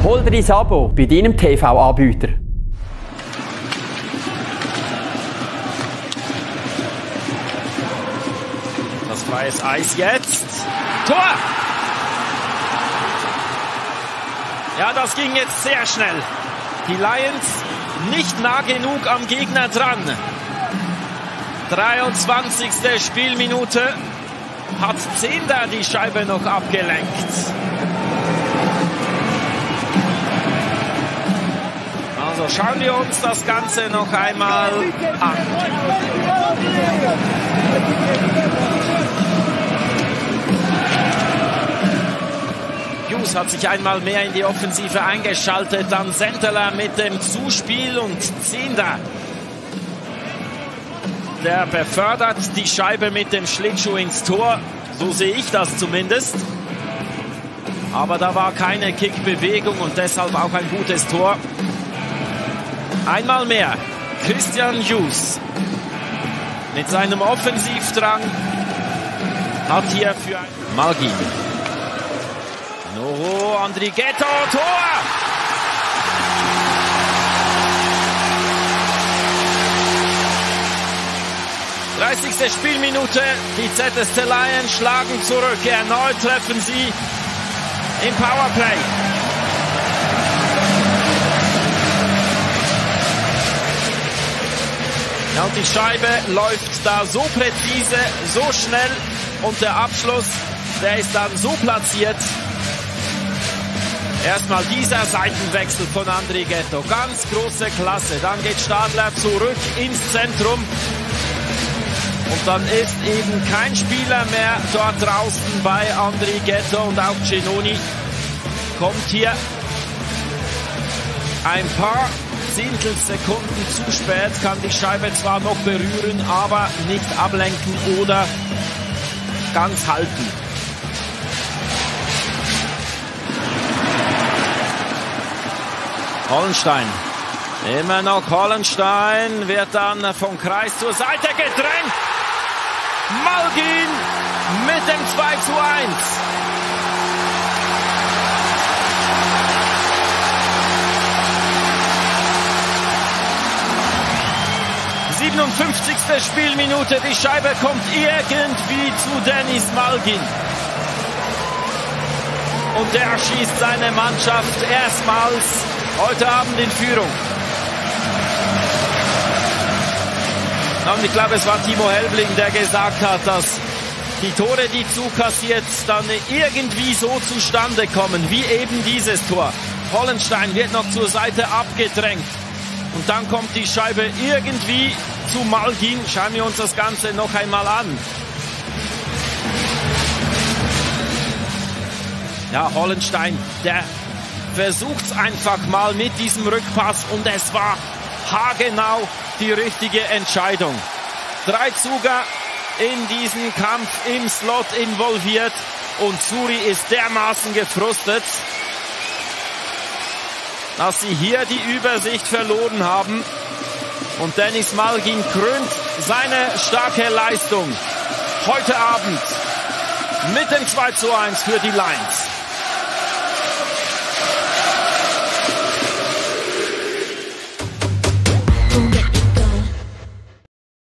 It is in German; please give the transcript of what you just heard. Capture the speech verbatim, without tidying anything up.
Hol dir dein Abo bei deinem T V-Anbieter. Das freies Eis jetzt. Tor! Ja, das ging jetzt sehr schnell. Die Lions nicht nah genug am Gegner dran. dreiundzwanzigste Spielminute. Hat Zehnder die Scheibe noch abgelenkt. Also schauen wir uns das Ganze noch einmal an. Hughes hat sich einmal mehr in die Offensive eingeschaltet, dann Senteler mit dem Zuspiel und Zehnder. Der befördert die Scheibe mit dem Schlittschuh ins Tor, so sehe ich das zumindest. Aber da war keine Kickbewegung und deshalb auch ein gutes Tor. Einmal mehr Christian Hughes mit seinem Offensivdrang hat hier für Malgin. Noro, Andrighetto, Tor! dreißigste Spielminute, die Z S C Lions schlagen zurück. Erneut treffen sie im Powerplay. Ja, und die Scheibe läuft da so präzise, so schnell und der Abschluss, der ist dann so platziert. Erstmal dieser Seitenwechsel von Andrighetto, ganz große Klasse. Dann geht Stadler zurück ins Zentrum. Und dann ist eben kein Spieler mehr dort draußen bei Andrighetto und auch Cenoni kommt hier ein paar Zehntelsekunden zu spät, kann die Scheibe zwar noch berühren, aber nicht ablenken oder ganz halten. Hollenstein, immer noch Hollenstein, wird dann vom Kreis zur Seite gedrängt. Malgin mit dem zwei zu eins. siebenundfünfzigste Spielminute, die Scheibe kommt irgendwie zu Dennis Malgin. Und der schießt seine Mannschaft erstmals heute Abend in Führung. Und ich glaube, es war Timo Helbling, der gesagt hat, dass die Tore, die zukassiert, dann irgendwie so zustande kommen, wie eben dieses Tor. Hollenstein wird noch zur Seite abgedrängt. Und dann kommt die Scheibe irgendwie zu Malgin. Schauen wir uns das Ganze noch einmal an. Ja, Hollenstein, der versucht es einfach mal mit diesem Rückpass und es war haargenau die richtige Entscheidung. Drei Zuger in diesen Kampf im Slot involviert und Zuri ist dermaßen gefrustet, dass sie hier die Übersicht verloren haben. Und Dennis Malgin krönt seine starke Leistung heute Abend mit dem zwei zu eins für die Lions.